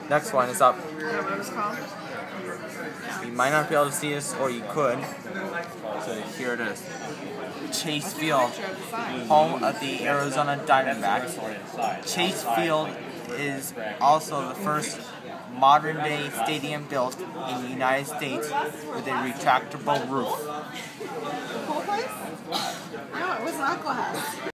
Next one is up. I don't know what it's called. You might not be able to see this, or you could. So here it is. Chase Field, home of the Arizona Diamondbacks. Chase Field is also the first modern-day stadium built in the United States with a retractable roof. The pool place? No, it was an Aqua House.